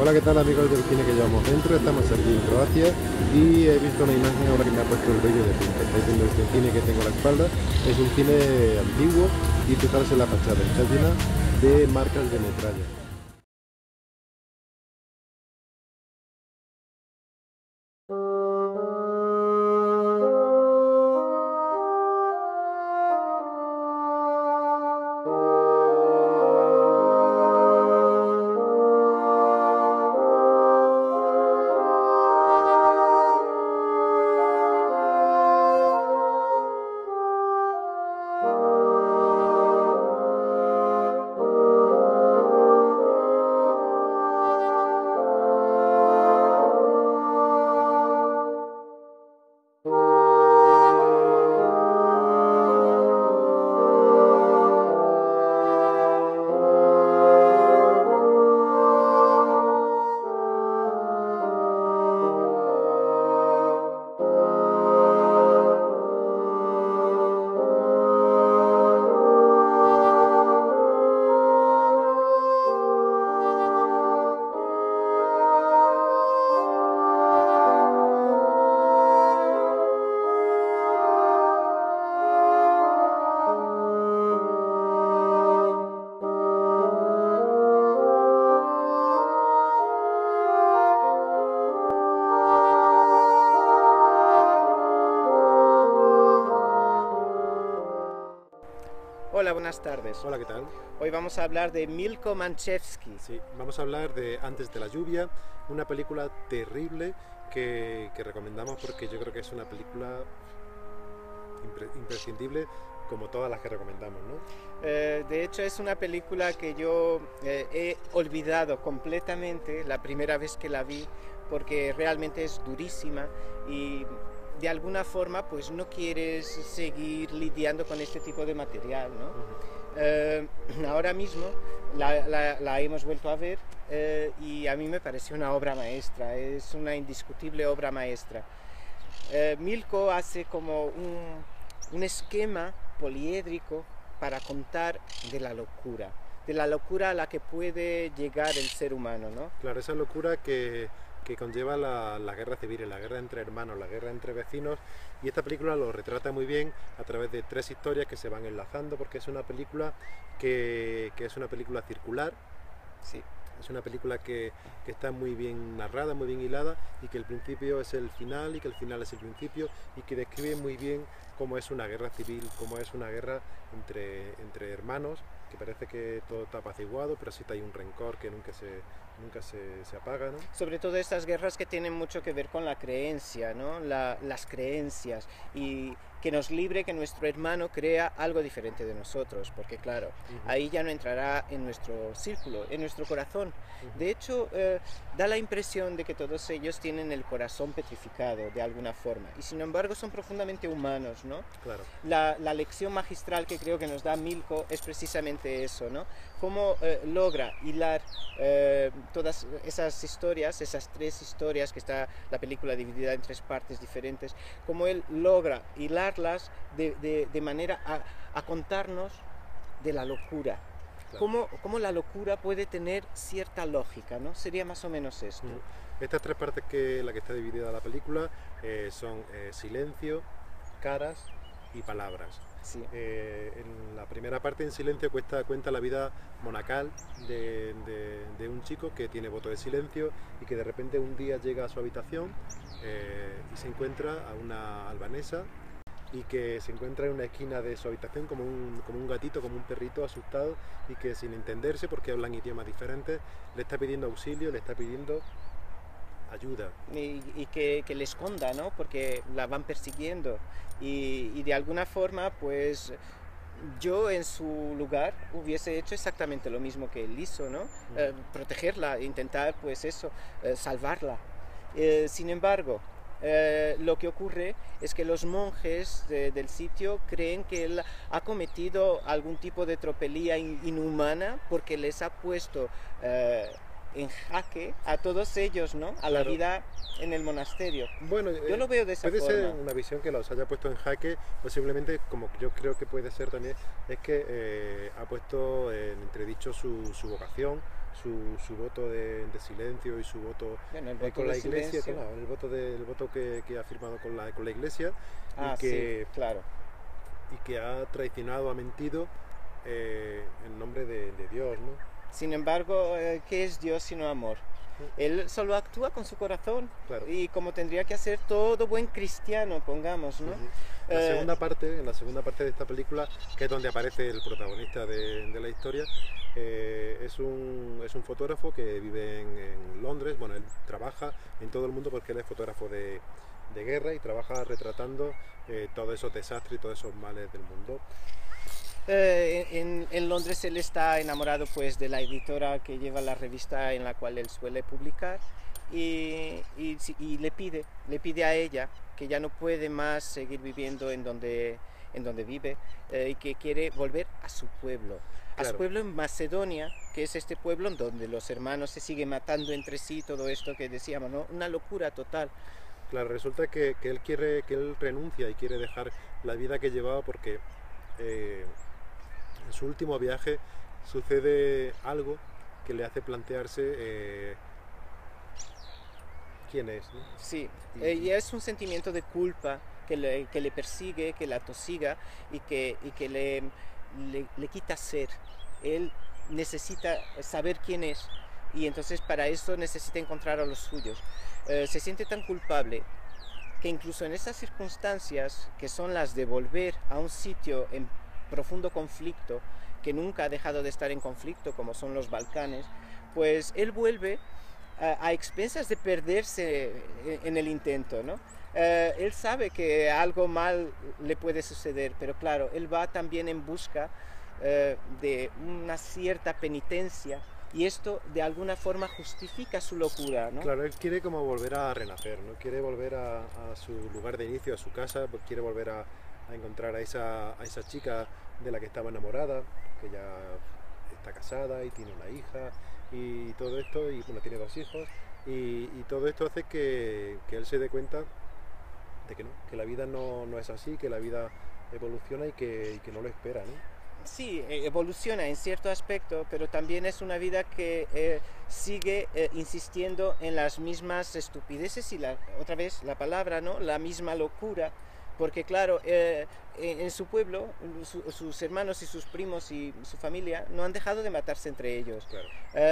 Hola, ¿qué tal amigos del cine que llevamos dentro? Estamos aquí en Croacia y he visto una imagen ahora que me ha puesto el vello de punta. Estáis viendo este cine que tengo a la espalda. Es un cine antiguo y fijaros en la fachada, está llena de marcas de metralla. Hola, buenas tardes. Hola, ¿qué tal? Hoy vamos a hablar de Milko Manchevski. Sí, vamos a hablar de Antes de la lluvia, una película terrible que recomendamos porque yo creo que es una película imprescindible como todas las que recomendamos, ¿no? De hecho, es una película que yo he olvidado completamente la primera vez que la vi porque realmente es durísima y de alguna forma pues no quieres seguir lidiando con este tipo de material, ¿no? Ahora mismo la hemos vuelto a ver y a mí me pareció una obra maestra, es una indiscutible obra maestra. Milko hace como un esquema poliédrico para contar de la locura a la que puede llegar el ser humano, ¿no? Claro, esa locura que conlleva la guerra civil, la guerra entre hermanos, la guerra entre vecinos, y esta película lo retrata muy bien a través de tres historias que se van enlazando, porque es una película que es una película circular. Sí. Es una película que está muy bien narrada, muy bien hilada, y que el principio es el final y que el final es el principio, y que describe muy bien cómo es una guerra civil, cómo es una guerra entre hermanos, que parece que todo está apaciguado, pero sí hay un rencor que nunca se apaga, ¿no? Sobre todo estas guerras que tienen mucho que ver con la creencia, ¿no? Las creencias, y que nos libre que nuestro hermano crea algo diferente de nosotros, porque claro, ahí ya no entrará en nuestro círculo, en nuestro corazón. De hecho, da la impresión de que todos ellos tienen el corazón petrificado de alguna forma, y sin embargo son profundamente humanos, ¿no? Claro. La lección magistral que creo que nos da Milko es precisamente eso, ¿no? Cómo logra hilar todas esas historias, esas tres historias, que está la película dividida en tres partes diferentes, cómo él logra hilarlas de manera a contarnos de la locura. Claro. Cómo la locura puede tener cierta lógica, ¿no? Sería más o menos esto. Estas tres partes la que está dividida la película son silencio, caras y palabras. Sí. En la primera parte, en silencio, cuenta la vida monacal de un chico que tiene voto de silencio y que de repente un día llega a su habitación y se encuentra a una albanesa, y que se encuentra en una esquina de su habitación como un gatito, como un perrito asustado, y que sin entenderse, porque hablan idiomas diferentes, le está pidiendo auxilio, le está pidiendo ayuda. Y que le esconda, ¿no? Porque la van persiguiendo. Y de alguna forma, pues yo en su lugar hubiese hecho exactamente lo mismo que él hizo, ¿no? Protegerla, intentar, pues eso, salvarla. Sin embargo, lo que ocurre es que los monjes del sitio creen que él ha cometido algún tipo de tropelía inhumana porque les ha puesto en jaque a todos ellos, ¿no? A la vida en el monasterio. Bueno, yo lo veo de esa puede forma. ser una visión que los haya puesto en jaque, posiblemente, como yo creo que puede ser también, es que ha puesto en entredicho su vocación, su voto de silencio y su voto Bueno, el voto con de la iglesia, silencio. claro, el voto que ha firmado con la iglesia Ah, y sí, que, claro. y que ha traicionado, ha mentido en nombre de Dios, ¿no? Sin embargo, ¿qué es Dios sino amor? Él solo actúa con su corazón Claro. y como tendría que hacer todo buen cristiano, pongamos, ¿no? Ujú. Eh, En la segunda parte de esta película, que es donde aparece el protagonista de la historia, es un fotógrafo que vive en Londres. Bueno, él trabaja en todo el mundo porque él es fotógrafo de guerra y trabaja retratando todos esos desastres y todos esos males del mundo. en Londres él está enamorado pues de la editora que lleva la revista en la cual él suele publicar y le pide a ella que ya no puede más seguir viviendo en donde vive y que quiere volver a su Claro, pueblo en Macedonia, que es este pueblo en donde los hermanos se siguen matando entre sí, todo esto que decíamos, ¿no? Una locura total. claro, resulta que él renuncia y quiere dejar la vida que llevaba porque eh, en su último viaje sucede algo que le hace plantearse quién es, ¿no? Sí, Y y es un sentimiento de culpa que le persigue, que la atosiga y que le quita ser. Él necesita saber quién es y entonces para eso necesita encontrar a los suyos. Se siente tan culpable que incluso en esas circunstancias, que son las de volver a un sitio en profundo conflicto, que nunca ha dejado de estar en conflicto, como son los Balcanes, pues él vuelve a expensas de perderse en el intento, ¿no? Él sabe que algo mal le puede suceder, pero claro, él va también en busca de una cierta penitencia y esto de alguna forma justifica su locura, ¿no? claro, él quiere como volver a renacer, ¿no? Quiere volver a su lugar de inicio, a su casa, pues quiere volver a encontrar a esa chica de la que estaba enamorada, que ya está casada y tiene una hija y todo esto, y bueno, tiene dos hijos, y todo esto hace que él se dé cuenta de que no, que la vida no es así, que la vida evoluciona y que no lo espera, ¿no? Sí, evoluciona en cierto aspecto, pero también es una vida que sigue insistiendo en las mismas estupideces y otra vez la palabra, ¿no? La misma locura, porque claro, en su pueblo sus hermanos y sus primos y su familia no han dejado de matarse entre ellos. Claro.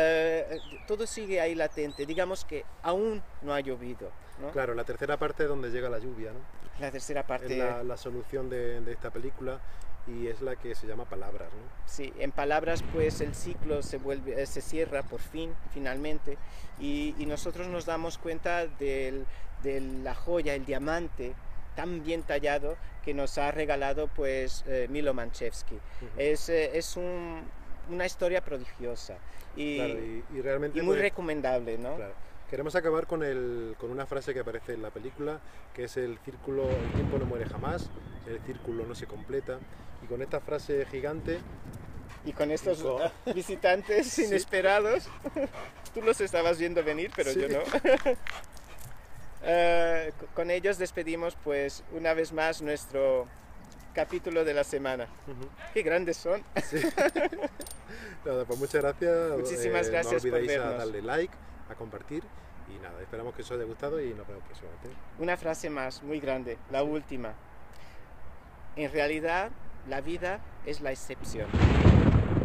Todo sigue ahí latente, digamos que aún no ha llovido, ¿no? Claro, la tercera parte es donde llega la lluvia, ¿no? La tercera Es parte. la solución de esta película y es la que se llama Palabras, ¿no? Sí, en palabras pues el ciclo se cierra por fin, finalmente, y nosotros nos damos cuenta de la joya, el diamante tan bien tallado que nos ha regalado pues Milo Manchevsky. Es una historia prodigiosa Claro, y realmente y muy pues, recomendable, ¿no? claro. Queremos acabar con una frase que aparece en la película, que es el tiempo no muere jamás, el círculo no se completa. Y con esta frase gigante, Y con estos Co- visitantes Sí. inesperados, tú los estabas viendo venir, pero Sí. yo no. Con ellos despedimos pues una vez más nuestro capítulo de la semana. Qué grandes son. sí. Nada, pues muchas gracias. Muchísimas gracias no por olvidéis a vernos. darle like, a compartir y nada, esperamos que os haya gustado y nos vemos próximamente. Una frase más, muy grande, la última. En realidad, la vida es la excepción.